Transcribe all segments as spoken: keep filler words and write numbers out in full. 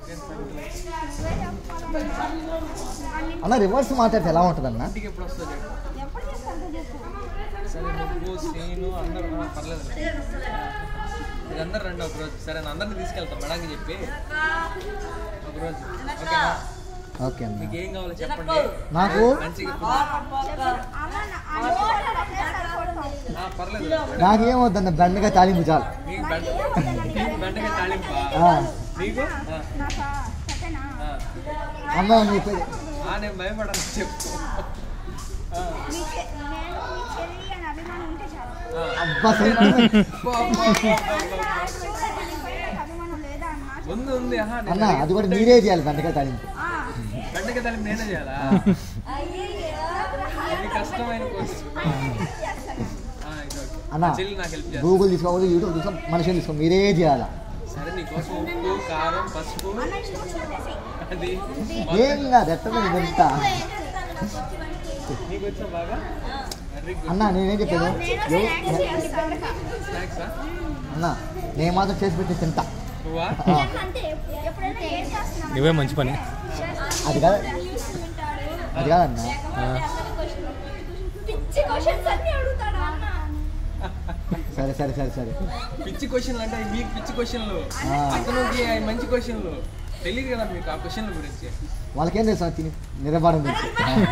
అన్న రివర్స్ మాట్లాడితే ఎలా ఉంటుంది అన్న? ఎప్పుడు వస్తుంది సరే నువ్వు సీను అందరూ పర్లేదు మీరు అందరు రండి ఒకరోజు. సరే నేను అందరిని తీసుకెళ్తాను మేడంకి చెప్పి ఒకరోజు. ఓకేనా? ఓకే అన్న. మీకు ఏం కావాలో చెప్పండి. నాకు మంచిగా పర్లేదు. నాకేమవుతుందన్న బెండకాయ తాలింపు చాలు. మీకు బెండ మీకు బెండకాయ తాలింపా? మీకు అమ్మ చెప్పేది నేను భయపడాను చెప్పు. ఉంది ఉంది అన్న అది కూడా మీరే చేయాలి బెండకాయ తాలింపు. బెండకాయ తాలింపు నేనే చేయాలా? కష్టమైన అన్న గూగుల్ తీసుకోవాలి, యూట్యూబ్ తీసుకో, మనుషులు తీసుకో, మీరే చేయాలా? సరే నీకోసం ఉప్పు కారం పసుపు అది ఏం కాదు ఎట్ట ఇదంతా. నీకు వచ్చా బాగా? అన్న నేనేం చెప్పాను అన్న, నేను మాత్రం చేసి పెట్టి తింటా. నువ్వే మంచి పని. అది కాదు అది కాదన్న. సరే సరే సరే సరే పిచ్చి క్వశ్చన్లు అంటే మీకు పిచ్చి క్వశ్చన్లు, అతనికి మంచి క్వశ్చన్లు తెలియదు కదా మీకు ఆ క్వశ్చన్ల గురించి. వాళ్ళకేం తెలుసు తిని నిలబడం తెలుసు.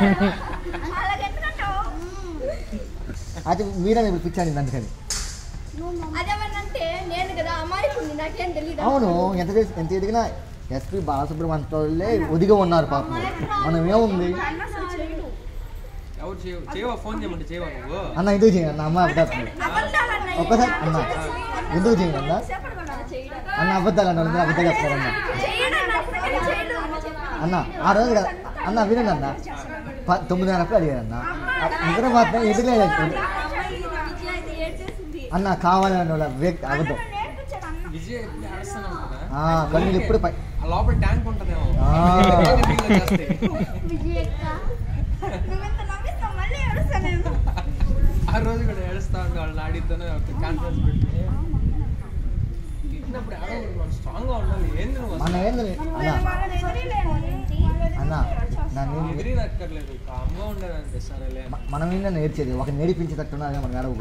అది మీరే ఇప్పుడు పిచ్చాను అందుకని. అవును ఎంత ఎంత ఎదిగినా ఎస్పీ బాలసుబ్రహ్మణ్యంలే ఒదిగా ఉన్నారు పాపం. మనం ఏముంది ఎవరు చేయవా? ఫోన్ చేయమంటే చేయవా నువ్వు? అన్న ఎందుకు చేయండి అన్న, అమ్మ అబద్ధాలు ఒక్కసారి అన్న ఎందుకు చేయండి అన్న? అన్న అబద్ధాలు అన్న అందరూ అబద్ధాలు చెప్తారన్న. అన్న ఆ రోజు కదా అన్న వినండి అన్న, తొమ్మిదిన్నరకు అడిగారు అన్న, అందరూ మాత్రం ఎదుగులేదు అన్న. కావాలని వాళ్ళ వ్యక్తి అబద్ధం. కళ్ళు ఇప్పుడు లోపల ట్యాంక్ ఉంటుందేమో. ఆ రోజు కూడా ఏడుస్తా ఉంటే వాళ్ళని ఆడిద్దానే కాన్ఫిడెన్స్ పెట్టి తిట్టినప్పుడు ఆడకూడదు, మనం స్ట్రాంగ్ గా ఉండాలి. ఏంది నువ్వు మన ఏంది అన్న నన్ను ఎదిరినక్కర్లేదు, కామ్గా ఉండేదంటే సరేలే. మనం ఏంటో నేర్చేది ఒక నేర్పించేటట్టు ఉన్నది మన ఏడవకూడదు.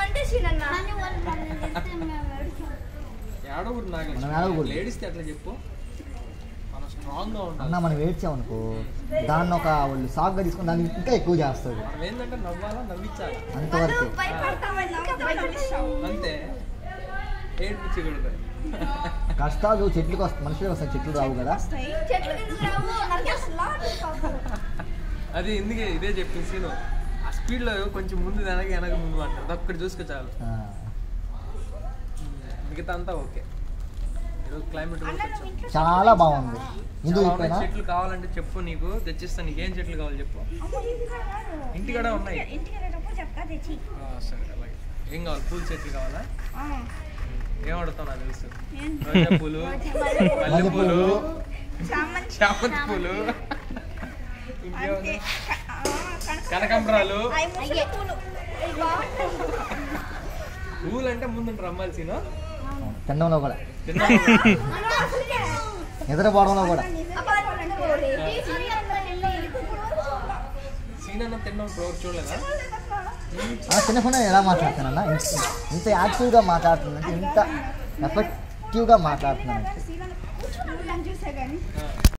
ఏడవకూడదు నాకు లేడీస్కి అట్లా చెప్పు. మనం స్ట్రాంగ్ గా ఉండాలి అన్న. మనం ఏడ్చామనుకో దాన్ని ఒక వాళ్ళు సాగుగా తీసుకుని దాన్ని ఇంకా ఎక్కువ చేస్తుంది. మనం ఏంటంటే నవ్వాలా, నవ్వించాలి అంతవరకు అంతే. ఏడ్పించకూడదు. కష్టాలు చెట్లకు వస్తాయి, మనుషులకు వస్తాయి, చెట్లు రావు కదా. అది ఎందుకే ఇదే చెప్పింది సీను. ఆ స్పీడ్ లో కొంచెం ముందు వెనక వెనక ముందు మాట్లాడు, అక్కడ చూసుకో చాలు. మిగతా అంతా ఓకే. ఈరోజు క్లైమేట్ చాలా బాగుంది. చెట్లు కావాలంటే చెప్పు, నీకు తెచ్చిస్తాను. నీకు ఏం చెట్లు కావాలి చెప్పు. ఇంటికాడ ఉన్నాయి. సరే అలాగే. ఏం కావాలి? పూల చెట్లు కావాలా? ఏం అడుగుతావు నాకు తెలుసు. రోజా పూలు, మల్లె పూలు, చామంతి పూలు, ఇంకేమన్నా కనకాంబరాలు. పూలు అంటే ముందు రమ్మాల్సిన తినడంలో కూడా నిద్రపోవడంలో కూడా సీనన్న తినడం ఇప్పుడు చూడలేదా? చిన్నకుండా ఎలా మాట్లాడుతానన్నా, ఇంత యాక్టివ్గా మాట్లాడుతుందంటే, ఇంత ఎఫెక్టివ్గా మాట్లాడుతున్నానంటే